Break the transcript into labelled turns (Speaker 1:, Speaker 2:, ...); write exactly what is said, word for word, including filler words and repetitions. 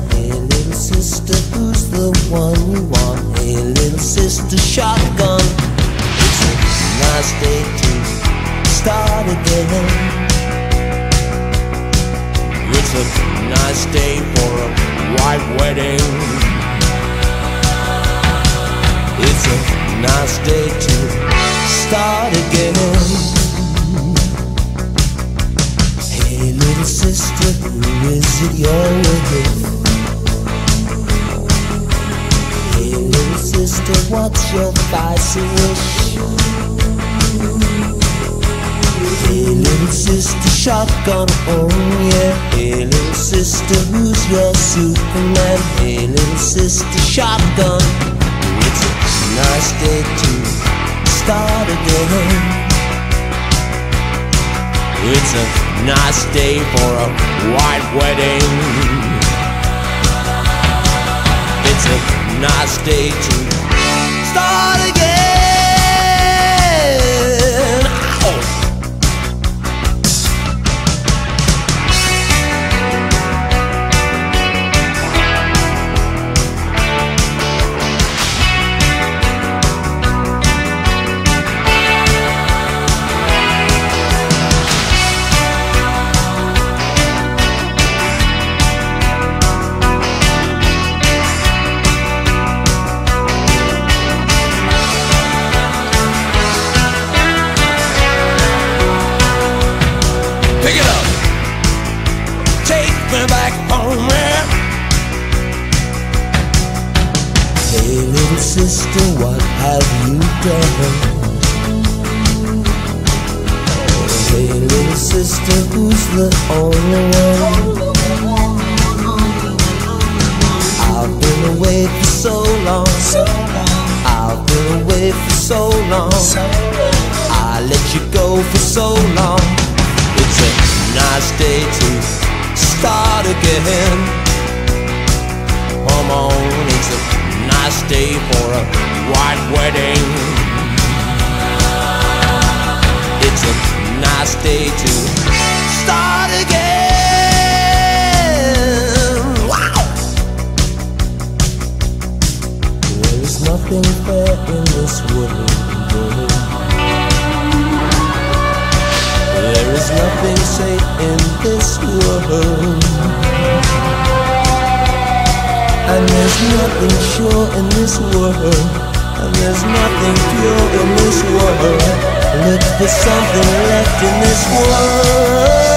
Speaker 1: Hey little sister, who's the one you want? Hey little sister, shotgun. It's a nice day to start again. It's a nice day for a white wedding. It's a nice day to start again. Hey little sister, who is it you're with? Hey little sister, what's your spicy wish? Hey little sister, shotgun, oh yeah. Hey little sister, who's your Superman? Hey little sister, shotgun. It's a nice day to start again. It's a nice day for a white wedding. It's a nice day to start again. Ow! Pick it up, take me back home, man. Hey little sister, what have you done? Hey little sister, who's the only one? I've been away for so long. I've been away for so long. I let you go for so long. It's a nice day to start again. Come on, it's a nice day for a white wedding. It's a nice day to start again. Wow! There is nothing fair in this world. There is nothing safe in this world, and there's nothing sure in this world, and there's nothing pure in this world. Look for something left in this world.